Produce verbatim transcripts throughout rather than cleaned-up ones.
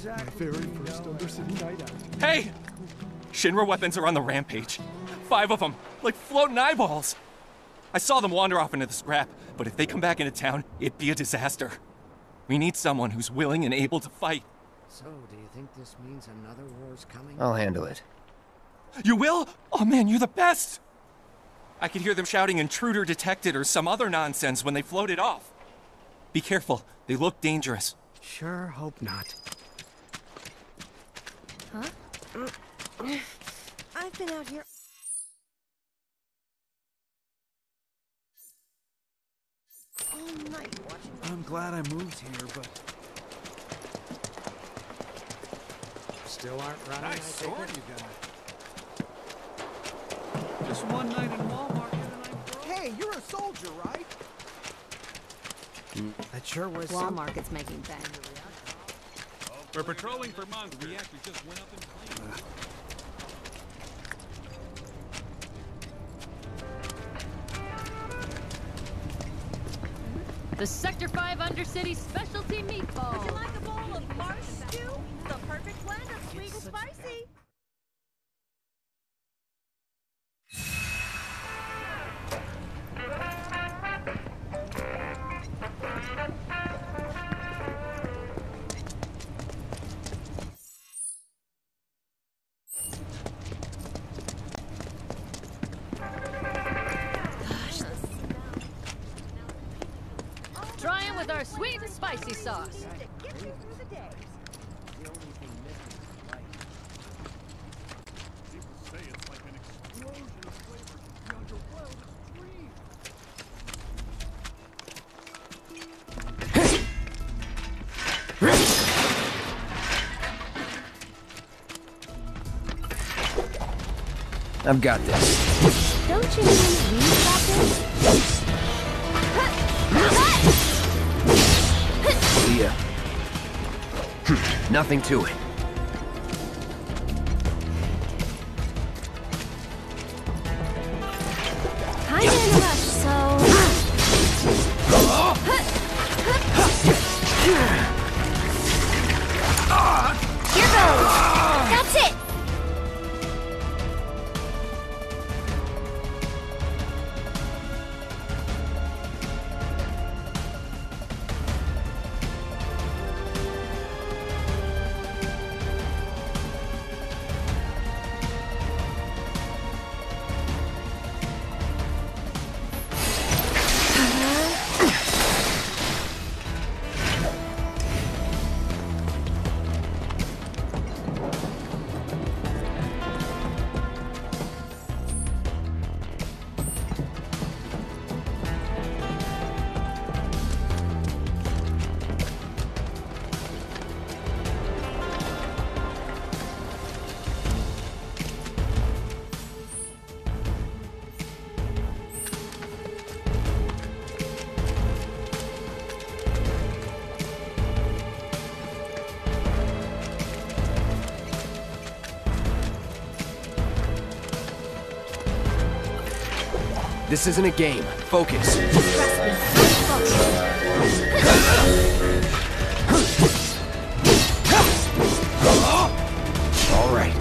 exactly. My very first Undercity night out. Hey! Shinra weapons are on the rampage. Five of them, like floating eyeballs. I saw them wander off into the scrap, but if they come back into town, it'd be a disaster. We need someone who's willing and able to fight. So, do you think this means another war's coming? I'll handle it. You will? Oh man, you're the best! I could hear them shouting intruder detected or some other nonsense when they floated off. Be careful, they look dangerous. Sure hope not. Huh? I've been out here all night watching. I'm glad I moved here, but Still aren't running. nice I sword think. you got. Just one night in Walmart and I broke. Hey, you're a soldier, right? That sure was Wall some... Market's making bang. We're patrolling for monsters. The reactor just went up in flames. The Sector five Undercity Specialty Meatball. Would you like a bowl of marsh stew? The perfect blend of sweet and spicy. Try 'em with our sweet and spicy sauce. To get you through the day. People say it's like an explosion of flavor beyond your wildest dreams. I've got this. Don't you mean we got this? See ya. Nothing to it. Kinda in a rush, so... Here goes! That's it! This isn't a game. Focus. Trust me, I'm focused. All right.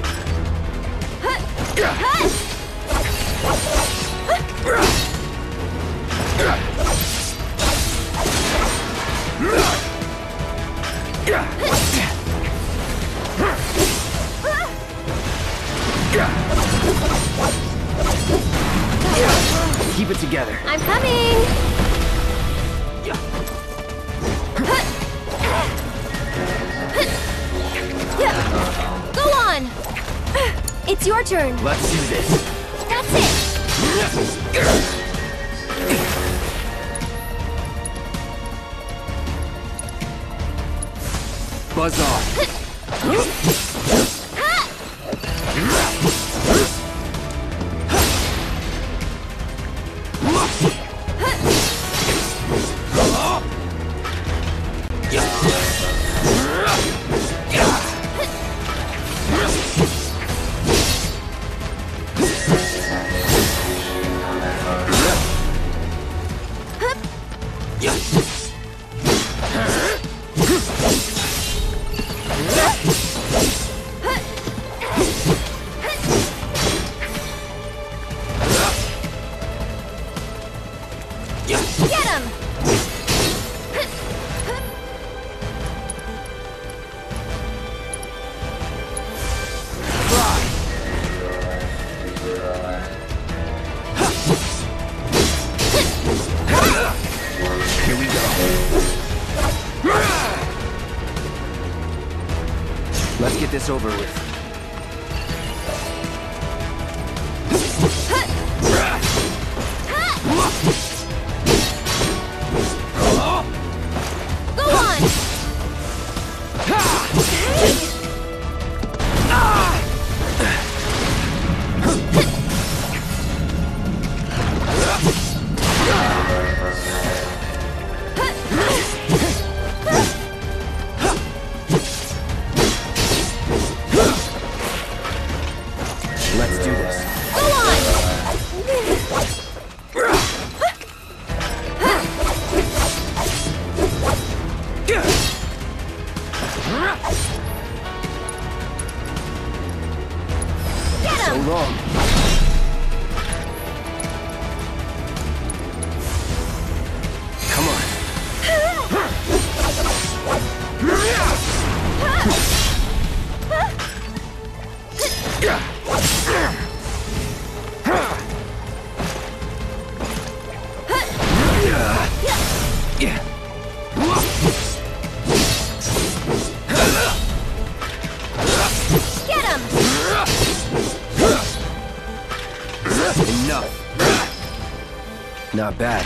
Keep it together. I'm coming! Go on! It's your turn. Let's do this. That's it! Buzz off. Let's get this over with. Go on! Let's do this. Go on! Get So him! long. Come on. Yeah. Get him! Enough. Not bad.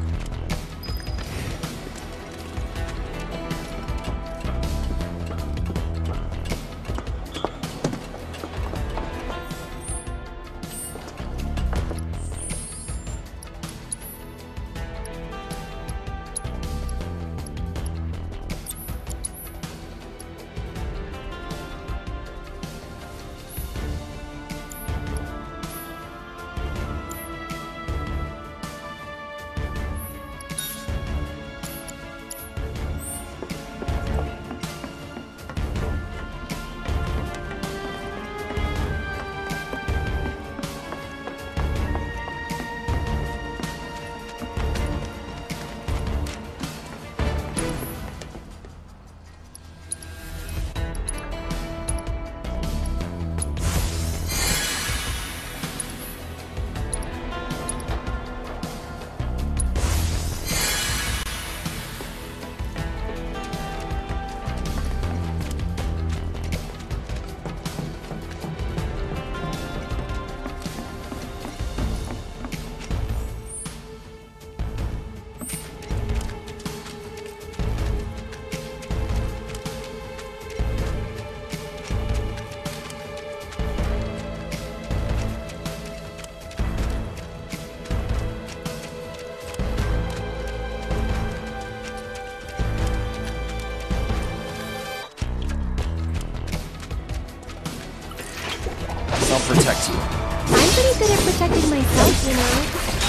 I'll protect you. I'm pretty good at protecting myself, you know.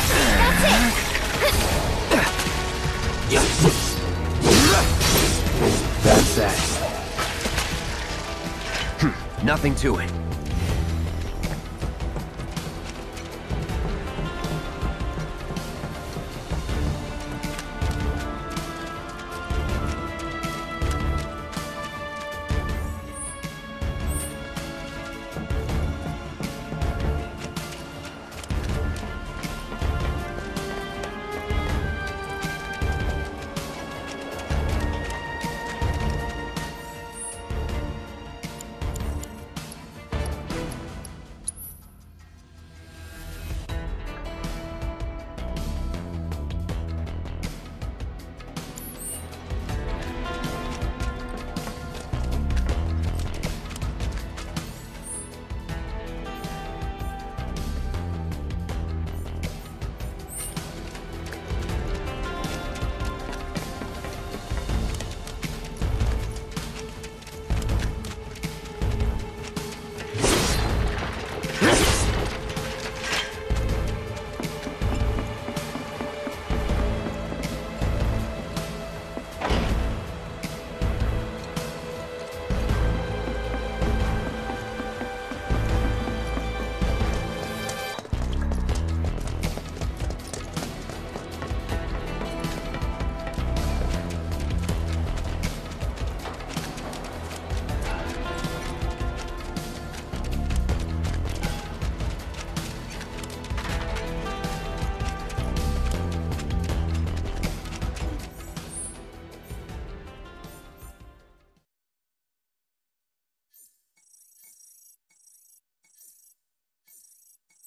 That's that. Hm, nothing to it.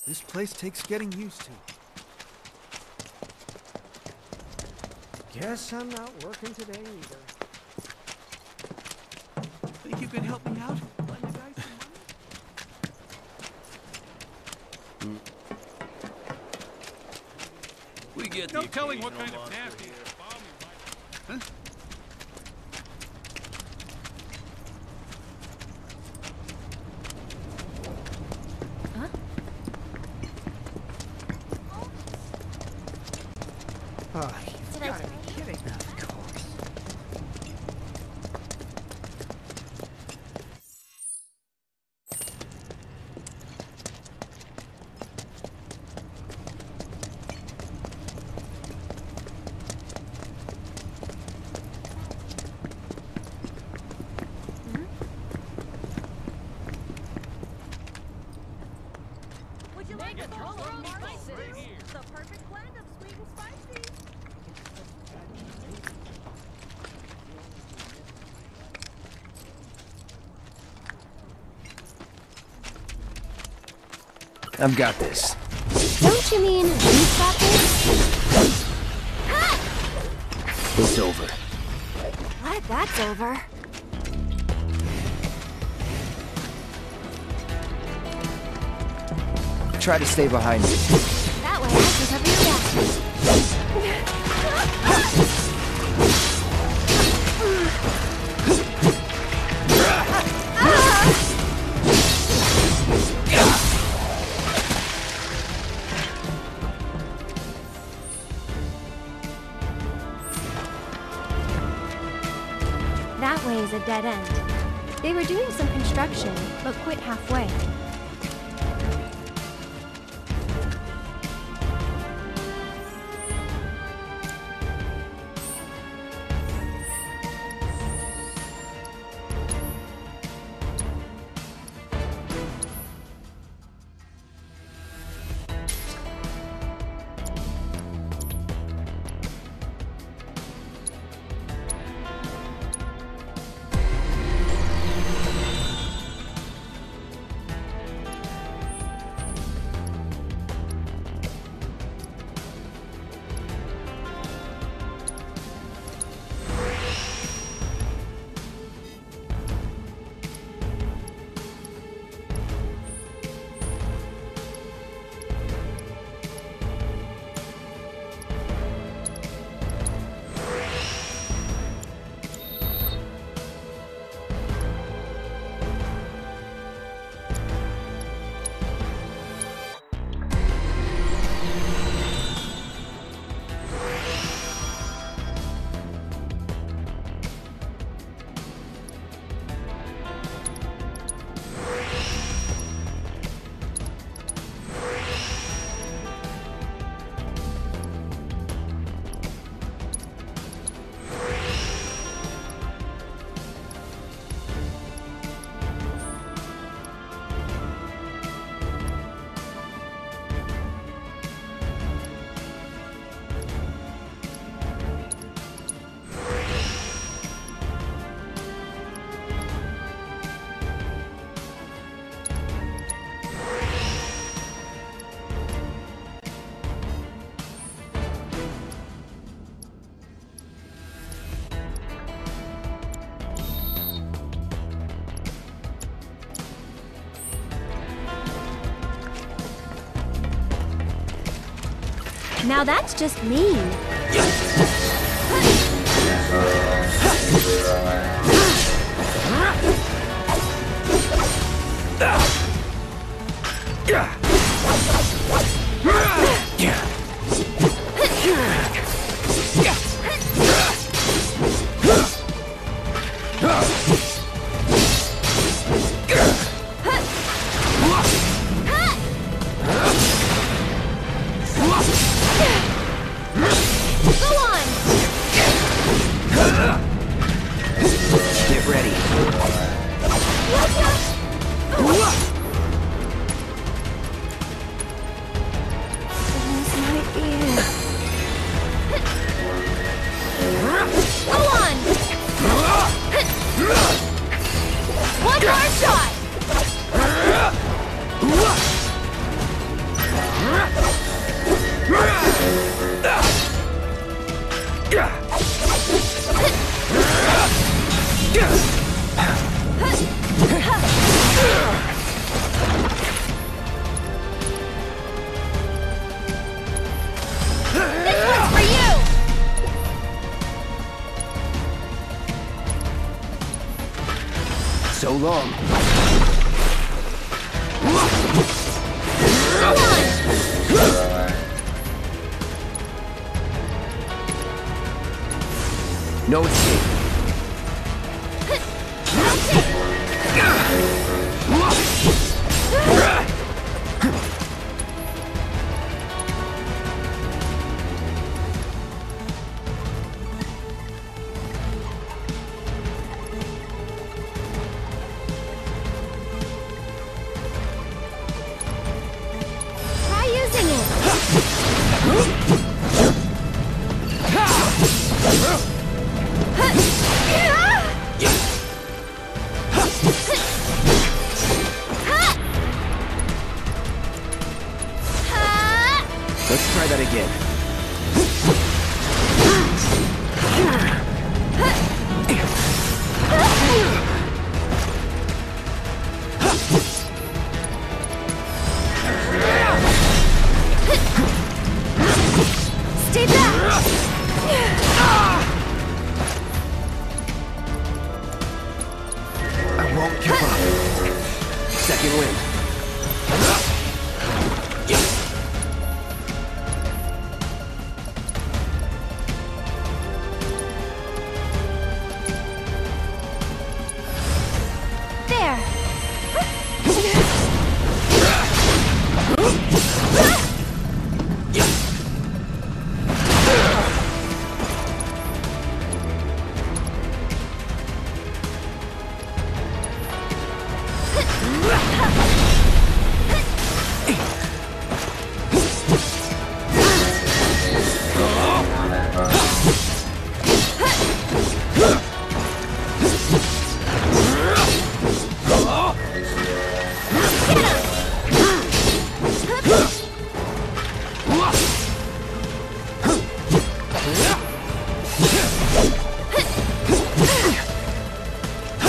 This place takes getting used to. Guess I'm not working today either. Think you can help me out? Lend the guys some money? We get No the telling what occasional kind of monster nasty here. bomb you might... Huh? Oh, you gotta be kidding. Of course. Would you like a bowl of Megacorporation marble spices. stew? The perfect blend of sweet and spicy. I've got this. Don't you mean we've got this? It's over. Glad that's over. Try to stay behind me. That way I can cover your back. That way is a dead end. They were doing some construction, but quit halfway. Now that's just mean. Go on! So long. No escape. Try using it. Let's try that again. Stay back. I won't give up. Second wind. There.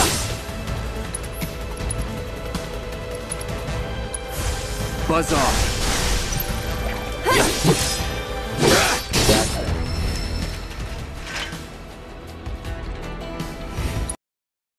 Buzz off.